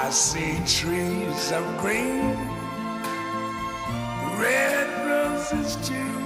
I see trees of green, red roses too.